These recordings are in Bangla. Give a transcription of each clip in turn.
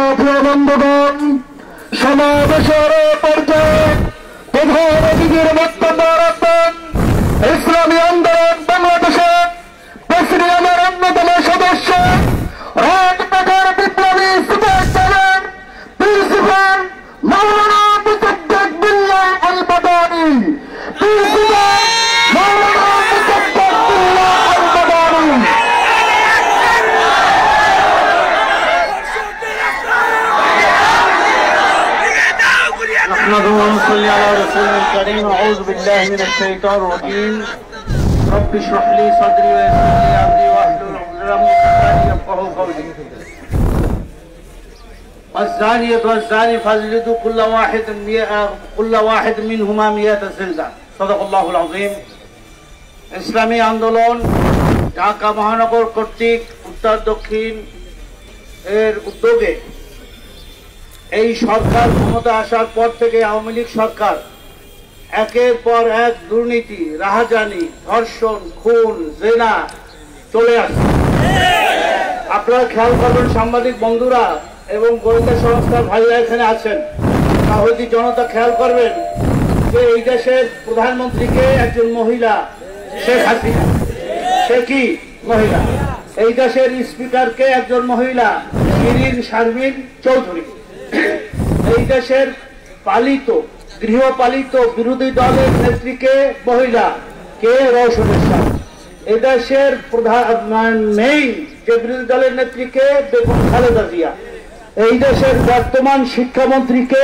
প্রিয় বন্ধুগণ, সমাবেশের পর্যায়ে প্রধান অতিথির বক্তব্য রাখবেন ইসলামী আন্দোলন বাংলাদেশের প্রেসিডিয়ামের অন্যতম সদস্য রাজপথের বিপ্লবী super sergeant principal Maulana Musaddek Billah Al Badani. Principal Maulana Musaddek Billah Al Badani. نحمده ونصلي على رسوله الكريم. أعوذ بالله من الشيطان الرجيم. رب اشرح لي صدري ويسر لي أمري واحلل عقدة من لساني يفقهوا قولي. الزانية والزاني فاجلدوا كل واحد منهما 100 جلدة. صدق الله العظيم. ইসলামী আন্দোলন ঢাকা মহানগর কর্তৃক উত্তর দক্ষিণ এর উদ্যোগে এই সরকার ক্ষমতা আসার পর থেকে আওয়ামী লীগ সরকার একের পর এক দুর্নীতি, রাহাজানি, ধর্ষণ, খুন, জেনা চলে আসছে। আপনারা খেয়াল করবেন, সাংবাদিক বন্ধুরা এবং গোয়েন্দা সংস্থার ভাইরা এখানে আছেন, তাহলে জনতা খেয়াল করবেন যে এই দেশের প্রধানমন্ত্রীকে একজন মহিলা, শেখ হাসিনা, সে কি মহিলা। এই দেশের স্পিকারকে একজন মহিলা, শিরিন শারমিন চৌধুরী। এই দেশের গৃহপালিত বিরোধী দলের নেত্রীকে মহিলা, কে রস'উন। এই দেশের প্রধান মেইন যে বিরোধী দলের নেত্রীকে বেগম খালেদা জিয়া। এই দেশের বর্তমান শিক্ষামন্ত্রীকে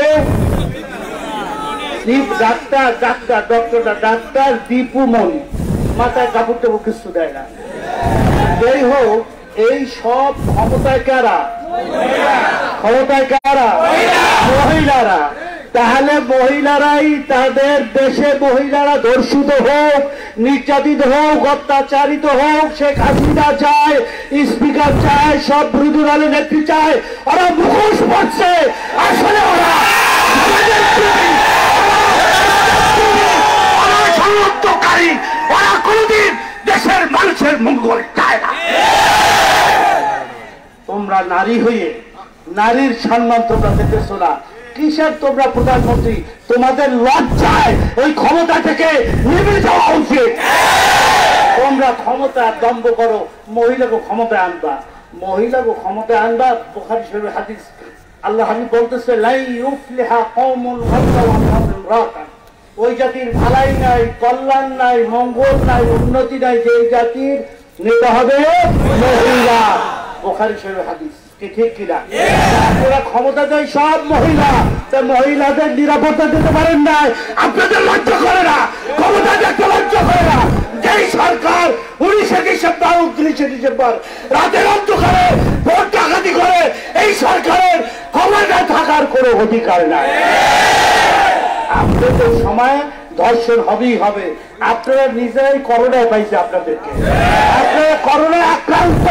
ডাক্তার দীপু মনি। মাথায় কাপড় টাপড় কিছু দেয় না। যাই হোক, এই সব ক্ষমতায় কারা? মহিলারা। তাহলে মহিলারাই তাদের দেশে মহিলারা ধর্ষিত হোক, নির্যাতিত হোক, অত্যাচারিত হোক, শেখ হাসিনা চায়, স্পিকার চায়, সব বিরোধী দলের নেত্রী চায়। ওরা মুখোশ পড়ছে, আসলে ওরা ষড়যন্ত্রকারী। ওরা কোনদিন দেশের মানুষের মঙ্গল চায় না। তোমরা নারী হয়ে নারীর সম্মান তোমরা দেখেছো না। কিসের তোমরা প্রধানমন্ত্রী? তোমাদের লজ্জায় ওই ক্ষমতা থেকে নেমে যাওয়া উচিত। তোমরা ক্ষমতা দম্ভ করো, মহিলাকে ক্ষমতায় আনবা, বুখারী শরীফের হাদিস। আল্লাহ হাবিব বলতেছে, লা ইউফলিহা কওমুন গাদাউ আন ইমরাতান। ওই জাতির ভালাই নাই, কল্যাণ নাই, মঙ্গল নাই, উন্নতি নাই যে জাতির নেতা হবে মহিলা। বুখারী শরীফের হাদিস। ঠিক কিনা? আপনারা ক্ষমতা দেয় সব মহিলা, তা মহিলাদের নিরাপত্তা দিতে পারেন না। আপনাদের লজ্জা করে না? ক্ষমতা দেখতে লজ্জা করে না? যেই সরকার 19শে ডিসেম্বর 29শে ডিসেম্বর রাতের অন্ধকারে ভোট ডাকাতি করে, এই সরকারের ক্ষমতায় থাকার কোনো অধিকার নাই। আপনাদের সময় ধর্ষণ হবেই হবে। আপনারা নিজেরাই করোনায় পাইছে, আপনাদেরকে আপনারা করোনায় আক্রান্ত।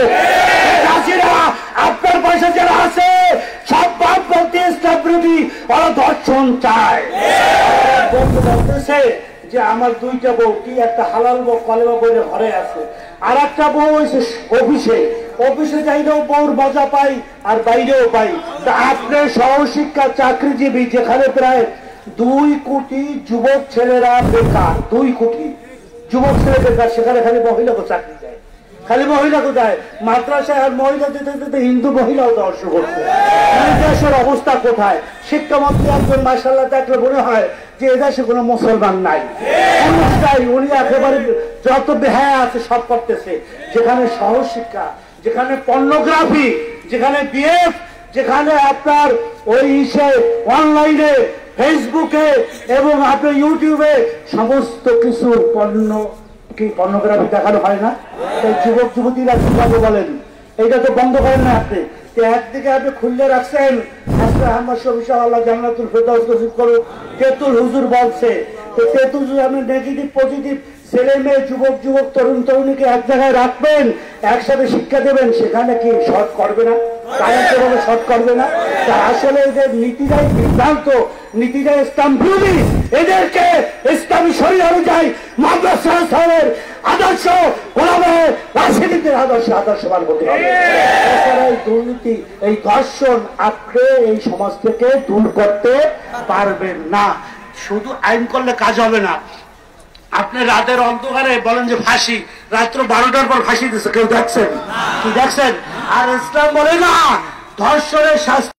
আপনার পয়সা যারা আছে সব বামপন্থী ইসলাম বিরোধী, ওরা ধর্ষণ চায়। বন্ধু বলতেছে যে আমার দুইটা বউ, কি একটা হালাল বউ কলেমা বইলে ঘরে আছে, আর একটা বউ হয়েছে অফিসে যাইলেও বউর মজা পাই আর বাইরেও পাই। তা আপনার সহশিক্ষা চাকরিজীবী, যেখানে প্রায় 2 কোটি যুবক ছেলেরা বেকার, 2 কোটি যুবক ছেলে বেকার, সেখানে খালি মহিলাকে চাকরি দেয়, খালি মহিলাকে দেয়। মাদ্রাসায় আর মহিলা দিতে দিতে হিন্দু মহিলাও দেওয়া শুরু করছে। দেশের অবস্থা কোথায়? শিক্ষামন্ত্রী একজন মাশাআল্লাহ দেখলে মনে হয় যে এদেশে কোনো মুসলমান নাই। উনি একেবারে যত বেহায়া আছে সব করতেছে। যেখানে সহশিক্ষা, যেখানে পর্নোগ্রাফি, যেখানে বিএফ, যেখানে আপনার ওই অনলাইনে, ফেসবুকে এবং আপনার ইউটিউবে সমস্ত কিছুর পর্নোগ্রাফি দেখানো হয় না? যুবক যুবতীরা কিভাবে বলেন এইটা তো বন্ধ করেন না আপনি। একদিকে আপনি খুললে রাখছেন, আমার সবিশাল আল্লাহ জান্নাতুল ফেরদাউস নসিব করুক, তেতুল হুজুর বলছে। তেতুল হুজুর আপনি নেগেটিভ পজিটিভ ছেলে মেয়ে, যুবক তরুণ তরুণীকে এক জায়গায় রাখবেন, একসাথে শিক্ষা দেবেন, সেখানে কি শর্ট করবে না? শর্ট করবে না? আসলে এদের নীতিরাই বিভ্রান্ত, নীতিরাই ইসলাম বিরোধী। এদেরকে ইসলামী শরীয়ত অনুযায়ী মাদ্রাসার আদর্শ গোলামে রাজনীতির আদর্শবান হতে হবে। এই দুর্নীতি, এই ধর্ষণ আঁকড়ে এই সমাজ থেকে দূর করতে পারবেন না। শুধু আইন করলে কাজ হবে না। আপনি রাতের অন্ধকারে বলেন যে ফাঁসি, রাত্র 12টার পর ফাঁসি দিচ্ছে, কেউ দেখছেন? কি দেখছেন? আর ইসলাম বলে না ধর্ষণের শাস্তি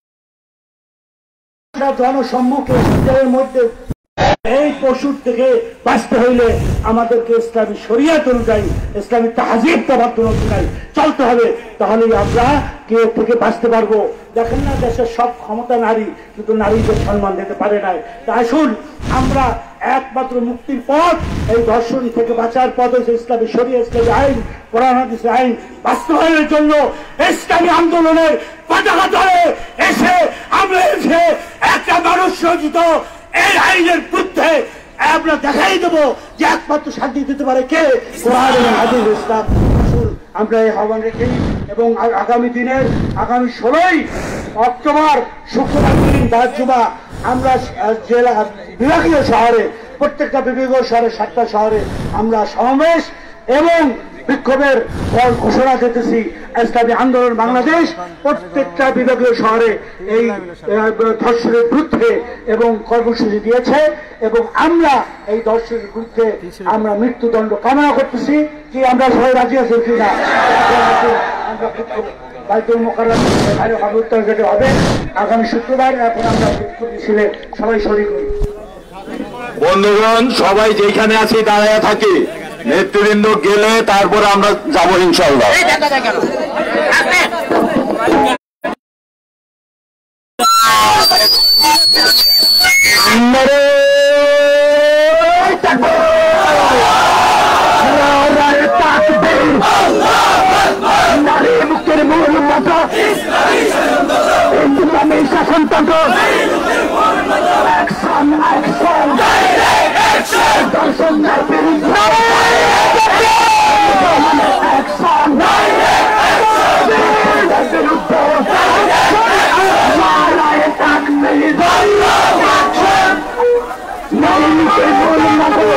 জনসম্মুখে মধ্যে। এই পশুর থেকে বাঁচতে হইলে আমাদেরকে ইসলামী শরিয়ত অনুযায়ী, ইসলামী তাহজিব তাবাদ্দুল অনুযায়ী চলতে হবে, তাহলেই আমরা কে থেকে বাঁচতে পারবো। দেখেন না দেশের সব ক্ষমতা নারী, কিন্তু নারীদের সম্মান দিতে পারে নাই। তা আসুন আমরা একমাত্র মুক্তির পথ, এই ধর্ষণ থেকে বাঁচার পথ হচ্ছে ইসলামী শরিয়ত, ইসলামী আইন, কোরআন হাদিসের আইন বাস্তবায়নের জন্য ইসলামী আন্দোলনের পতাকা ধরে এসে আমরা এসে একটা মানুষ রচিত এই আইনের বিরুদ্ধে আমরা দেখাই দেবো যে একমাত্র শান্তি দিতে পারে কে? কোরআন এবং হাদিস, ইসলাম। আসুন আমরা এই আহ্বান রেখে এবং আগামী 16ই অক্টোবর শুক্রবার দিন জুমা আমরা জেলা বিভাগীয় শহরে, প্রত্যেকটা বিভাগীয় শহরে 7টা শহরে আমরা সমাবেশ এবং বিক্ষোভের ফল ঘোষণা দিতেছি। ইসলামী আন্দোলন বাংলাদেশ প্রত্যেকটা বিভাগীয় শহরে এই ধর্ষণের বিরুদ্ধে এবং কর্মসূচি দিয়েছে এবং আমরা এই ধর্ষণের বিরুদ্ধে আমরা মৃত্যুদণ্ড কামনা করতেছি। কি আমরা সবাই রাজি আছি কিনা? আমরা বাইতুল মোকাররম উত্তর গেটে হবে আগামী শুক্রবার। এখন আমরা বিক্ষোভ মিছিলে সবাই শরীক হই। বন্ধুগণ, সবাই যেখানে আছি দাঁড়ায় থাকি, নেতৃবৃন্দ গেলে তারপরে আমরা যাবো ইনশাল্লাহ। নারী মুক্তির মূল মন্ত্র ইসলামী শাসনতন্ত্র, অ্যাকশন অ্যাকশন দর্শনের বিরুদ্ধে অ্যাকশন নারায়ে তাকবীর, নারী মুক্তির মূল মন্ত্র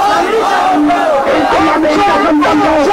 ইসলামী শাসনতন্ত্র,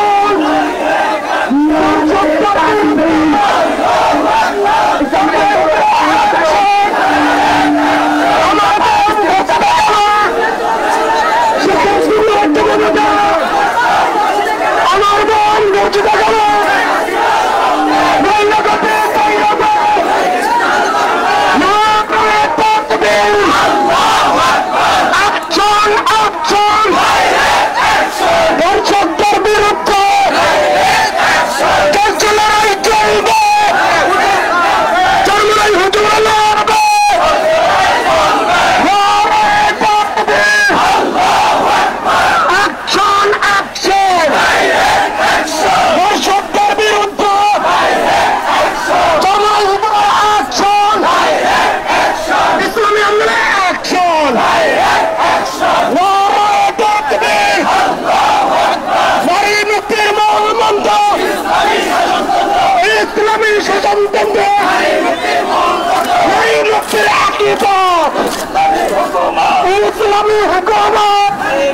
ইসলামী হুকুমত,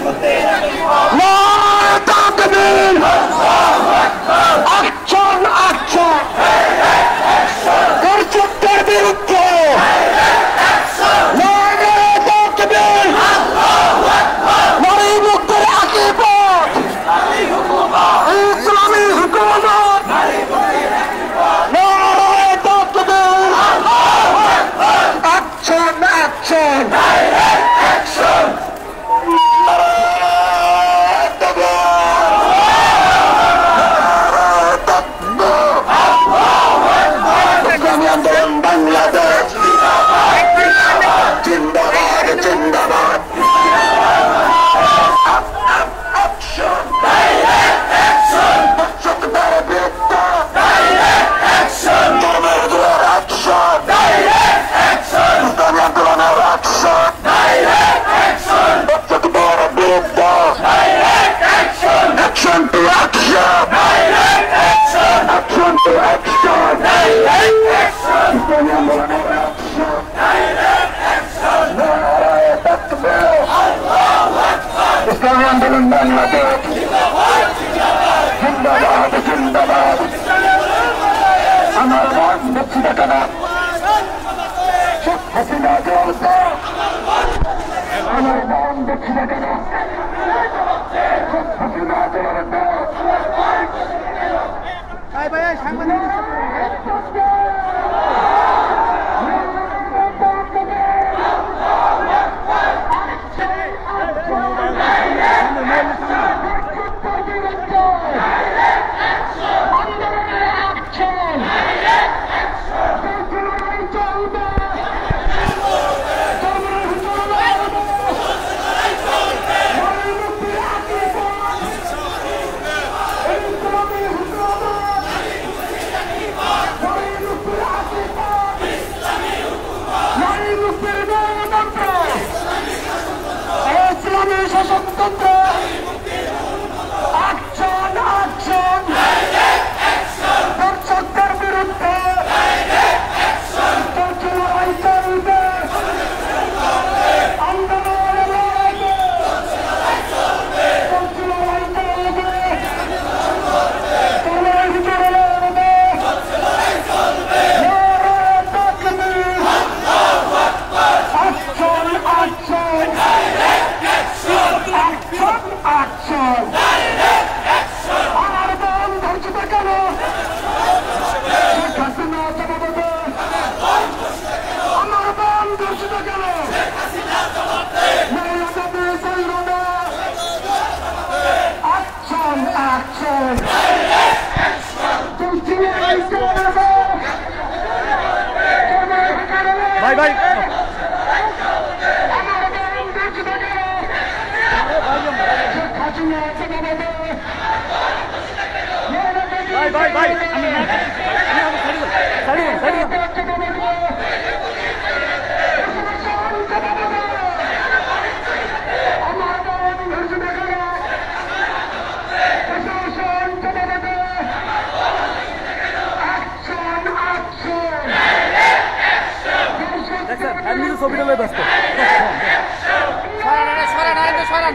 নারায়ে তাকবীর, অ্যাকশন অ্যাকশন ধর্ষকদের বিরুদ্ধে, নারায়ে তাকবীর, নারী মুক্তির আকিবত, ইসলামী হুকুমত, নারায়ে তাকবীর, অ্যাকশন অ্যাকশন বাংলাদেশ জিন্দাবাদ জিন্দাবাদ। Action to action! Direct action! Action to action! Direct action! Direct action! Allahu Akbar! Islami Andolon Bangladesh! ভাই ভাই ভাই ভাই ছবিটা লয়ে ব্যস্ত সরান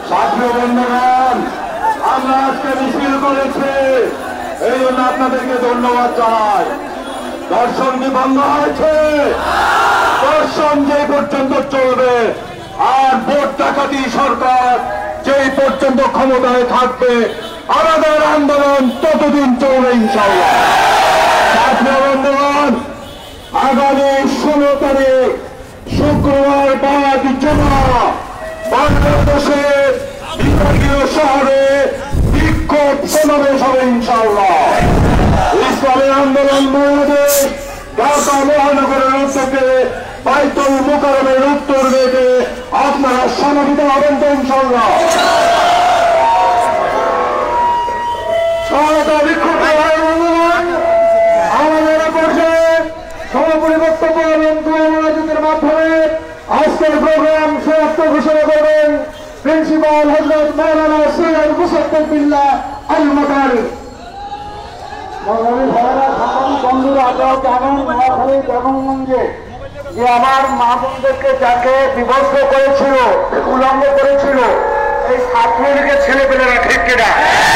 ছাত্র বন্ধুগণ, আমরা আজকে মিছিল করেছি, এই জন্য আপনাদেরকে ধন্যবাদ জানাই। দর্শন কি বন্ধ হয়েছে? দর্শন যে পর্যন্ত চলবে, আর ভোট ডাকাতি সরকার যেই পর্যন্ত ক্ষমতায় থাকবে, আমাদের আন্দোলন ততদিন চলবে ইনশাআল্লাহ। ছাত্র বন্ধুগণ, আগামী 16 তারিখ শুক্রবার বাদ জমা বাংলাদেশের বিভাগীয় শহরে বিক্ষোভ সমাবেশ হবে ইনশাআল্লাহ। ইসলামী আন্দোলন বাংলাদেশ ঢাকা মহানগরের উদ্যোগে বাইতুল মুকাররমের উত্তর গেটে আপনারা সমবেত হবেন তো ইনশাআল্লাহ। আমাদের পক্ষে সমাপনী বক্তব্য এবং দুয়ের মাধ্যমে আজকের প্রোগ্রাম সমাপ্ত ঘোষণা করবেন প্রিন্সিপাল হযরত মাওলানা সৈয়দ মুসাদ্দেক বিল্লাহ আল মাদানী। বন্ধুরা, আপনারা জানেন নোয়াখালী বেগমগঞ্জে যে আমার মা বোনদেরকে যাকে বিভক্ত করেছিল, উলঙ্গ করেছিল, এই ছাত্রলীগের ছেলেপেলেরা, ঠিক কিনা?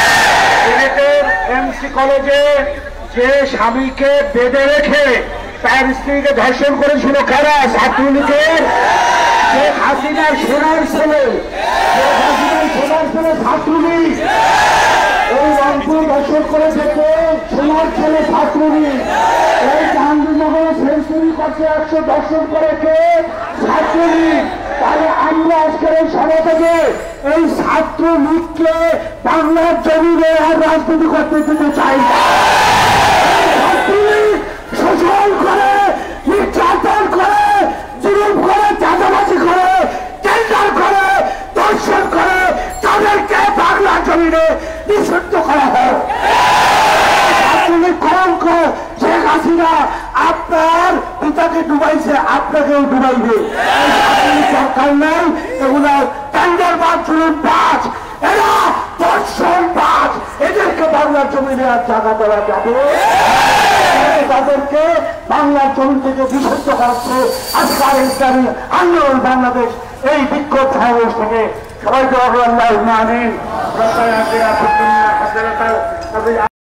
এমসি কলেজে যে স্বামীকে বেঁধে রেখে তার স্ত্রীকে ধর্ষণ করেছিল কারা? ছাত্রলীগের শেখ হাসিনার সোনার ছেলে, ছাত্রলীগ। এই রংপুর ধর্ষণ করেছে সোনার ছেলে, ছাত্রলীগ। এই জাহাঙ্গীরনগরে সেঞ্চুরি করছে 100 ধর্ষণ করে কে? ছাত্রলীগ। তাহলে আমরা আজকের এই সভা থেকে এই ছাত্রলীগকে বাংলার জমিনে আর রাজনীতি করতে দিতে চাই না। ছাত্রলীগ শোষণ করে, নির্যাতন করে, জুলুম করে, চাঁদাবাজি করে, টেন্ডার করে, ধর্ষণ করে, তাদেরকে বাংলার জমিনে নিষিদ্ধ করা হয়। ছাত্রলীগ কলঙ্ক। শেখ হাসিনা আপনার পিতাকে ডুবাইছে, আপনাকেও ডুবাইবে। সরকার নাই, এগুলা টেন্ডার বাজ, জুলুম বাজ, এরা ধর্ষণ বাজ। এদেরকে বাংলার জমিনে আর জায়গা দেওয়া যাবে, তাদেরকে বাংলার জমি থেকে নিষিদ্ধ করাচ্ছে আজকাল ইসলামী আন্দোলন বাংলাদেশ। এই বিক্ষোভ সমাবেশ থেকে সবাইকে আল্লাহ আমিন।